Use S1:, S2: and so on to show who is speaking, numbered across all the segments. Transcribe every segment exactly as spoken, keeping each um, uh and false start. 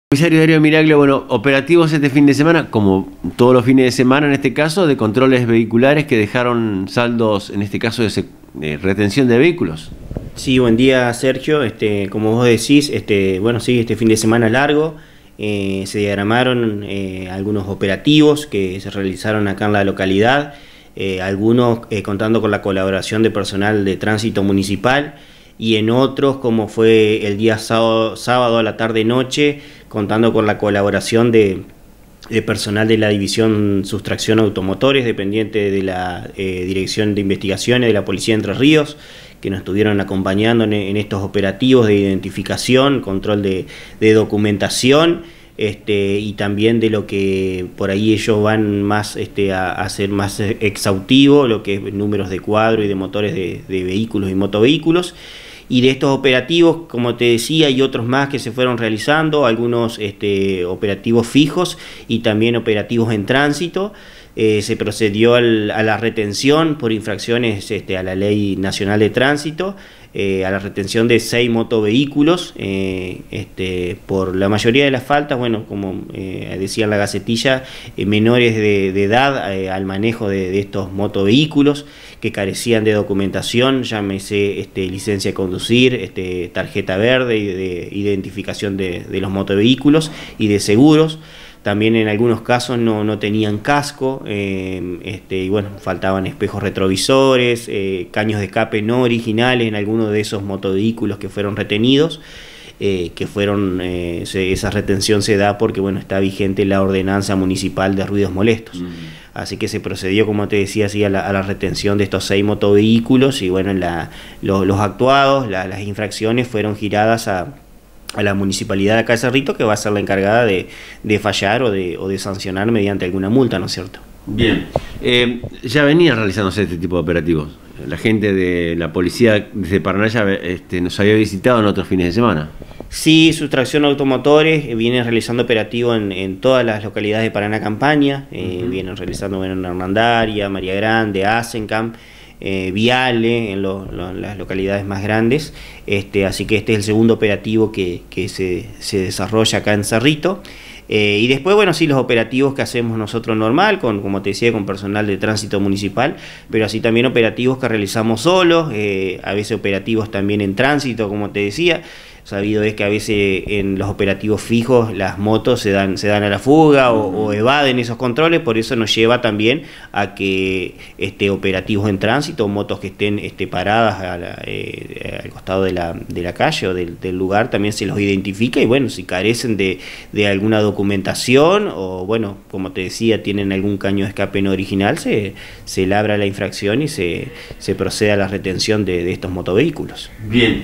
S1: Comisario Darío Miraglia, bueno, operativos este fin de semana, como todos los fines de semana en este caso, de controles vehiculares que dejaron saldos, en este caso, de, de retención de vehículos.
S2: Sí, buen día, Sergio. Este, como vos decís, este, bueno, sí, este fin de semana largo, eh, se diagramaron eh, algunos operativos que se realizaron acá en la localidad, eh, algunos eh, contando con la colaboración de personal de tránsito municipal, y en otros, como fue el día sábado, sábado a la tarde-noche, contando con la colaboración de, de personal de la División Sustracción Automotores, dependiente de la eh, Dirección de Investigaciones de la Policía de Entre Ríos, que nos estuvieron acompañando en, en estos operativos de identificación, control de, de documentación, este, y también de lo que por ahí ellos van más este, a, a ser más exhaustivo, lo que es números de cuadro y de motores de, de vehículos y motovehículos. Y de estos operativos, como te decía, y otros más que se fueron realizando, algunos este, operativos fijos y también operativos en tránsito. Eh, se procedió al, a la retención por infracciones este, a la Ley Nacional de Tránsito, eh, a la retención de seis motovehículos, eh, este, por la mayoría de las faltas, bueno, como eh, decía en la gacetilla, eh, menores de, de edad eh, al manejo de, de estos motovehículos que carecían de documentación, llámese este, licencia de conducir, este, tarjeta verde y de identificación de, de los motovehículos y de seguros. También en algunos casos no, no tenían casco, eh, este, y bueno, faltaban espejos retrovisores, eh, caños de escape no originales en algunos de esos motovehículos que fueron retenidos, eh, que fueron, eh, se, esa retención se da porque bueno, está vigente la ordenanza municipal de ruidos molestos. Mm. Así que se procedió, como te decía, así a, la, a la retención de estos seis motovehículos y bueno, la, los, los actuados, la, las infracciones fueron giradas a... a la municipalidad de acá de Cerrito, que va a ser la encargada de, de fallar o de, o de sancionar mediante alguna multa, ¿no es cierto?
S1: Bien, eh, ya venían realizándose este tipo de operativos. La gente de la policía desde Paraná ya este, nos había visitado en otros fines de semana.
S2: Sí, Sustracción Automotores eh, viene realizando operativo en, en todas las localidades de Paraná Campaña, eh, uh-huh. vienen realizando bueno, en Hernandaria, María Grande, Asencamp, Eh, Viale, en lo, lo, las localidades más grandes, este, así que este es el segundo operativo que, que se, se desarrolla acá en Cerrito. Eh, y después, bueno, sí, los operativos que hacemos nosotros normal, con, como te decía, con personal de tránsito municipal, pero así también operativos que realizamos solos, eh, a veces operativos también en tránsito, como te decía. Sabido es que a veces en los operativos fijos las motos se dan, se dan a la fuga o, o evaden esos controles, por eso nos lleva también a que este, operativos en tránsito, motos que estén este, paradas a la, eh, al costado de la, de la calle o del, del lugar, también se los identifica y bueno, si carecen de, de alguna documentación o bueno, como te decía, tienen algún caño de escape no original, se, se labra la infracción y se, se procede a la retención de, de estos motovehículos.
S1: Bien.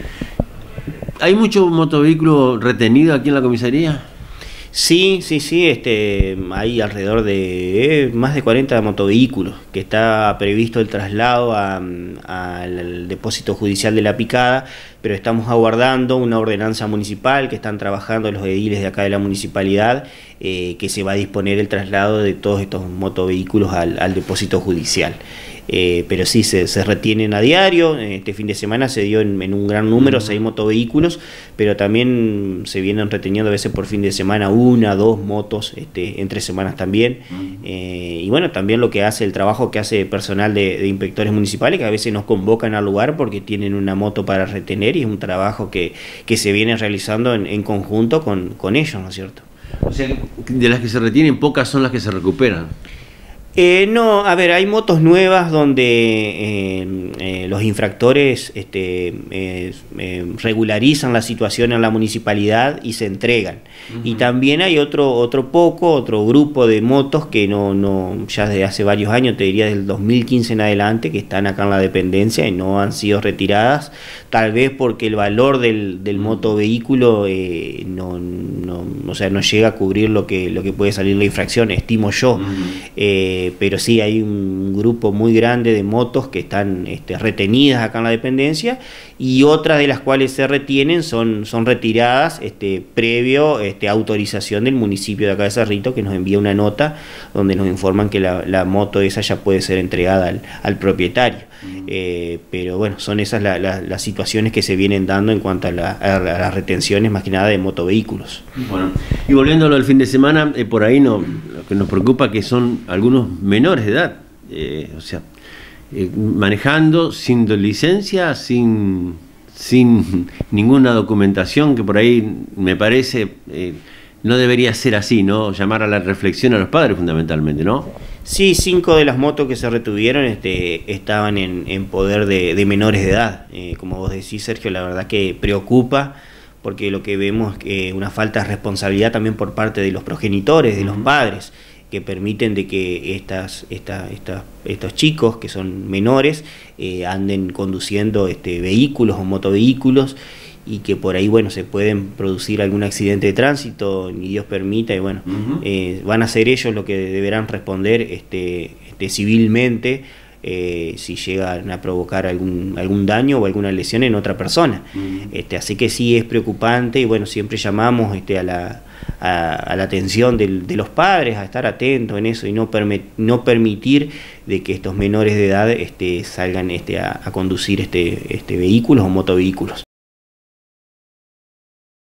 S1: ¿Hay mucho motovehículo retenido aquí en la comisaría?
S2: Sí, sí, sí, este, hay alrededor de eh, más de cuarenta motovehículos que está previsto el traslado a, a, al depósito judicial de La Picada, pero estamos aguardando una ordenanza municipal que están trabajando los ediles de acá de la municipalidad, eh, que se va a disponer el traslado de todos estos motovehículos al, al depósito judicial. Eh, pero sí, se, se retienen a diario. Este fin de semana se dio en, en un gran número, seis motovehículos, pero también se vienen reteniendo a veces por fin de semana una, dos motos, este, entre semanas también. Eh, y bueno, también lo que hace, el trabajo que hace personal de, de inspectores municipales, que a veces nos convocan al lugar porque tienen una moto para retener y es un trabajo que, que se viene realizando en, en conjunto con, con ellos, ¿no es cierto?
S1: O sea, de las que se retienen, pocas son las que se recuperan.
S2: Eh, no, a ver, hay motos nuevas donde eh, eh, los infractores este, eh, eh, regularizan la situación en la municipalidad y se entregan. Uh-huh. Y también hay otro, otro poco, otro grupo de motos que no, no, ya desde hace varios años, te diría del dos mil quince en adelante, que están acá en la dependencia y no han sido retiradas, tal vez porque el valor del, del motovehículo eh, no, no, o sea, no llega a cubrir lo que, lo que puede salir la infracción, estimo yo. Uh-huh. eh, pero sí hay un grupo muy grande de motos que están este, retenidas acá en la dependencia y otras de las cuales se retienen son, son retiradas este, previo este, autorización del municipio de acá de Cerrito, que nos envía una nota donde nos informan que la, la moto esa ya puede ser entregada al, al propietario. eh, pero bueno, son esas la, la, las situaciones que se vienen dando en cuanto a, la, a, a las retenciones más que nada de motovehículos.
S1: Bueno, y volviendo a lo del fin de semana, eh, por ahí no, lo que nos preocupa que son algunos menores de edad, eh, o sea, eh, manejando sin licencia, sin, sin ninguna documentación, que por ahí me parece eh, no debería ser así, ¿no? Llamar a la reflexión a los padres fundamentalmente, ¿no?
S2: Sí, cinco de las motos que se retuvieron este, estaban en, en poder de, de menores de edad. Eh, como vos decís, Sergio, la verdad que preocupa, porque lo que vemos es que una falta de responsabilidad también por parte de los progenitores, de los padres, que permiten de que estas, esta, esta, estos chicos que son menores eh, anden conduciendo este, vehículos o motovehículos, y que por ahí, bueno, se pueden producir algún accidente de tránsito, ni Dios permita, y bueno, uh-huh. eh, van a ser ellos los que deberán responder este, este, civilmente eh, si llegan a provocar algún, algún daño o alguna lesión en otra persona. Uh-huh. este, así que sí es preocupante, y bueno, siempre llamamos este, a, la, a, a la atención del, de los padres, a estar atentos en eso y no, perme, no permitir de que estos menores de edad este, salgan este, a, a conducir este, este, vehículos o motovehículos.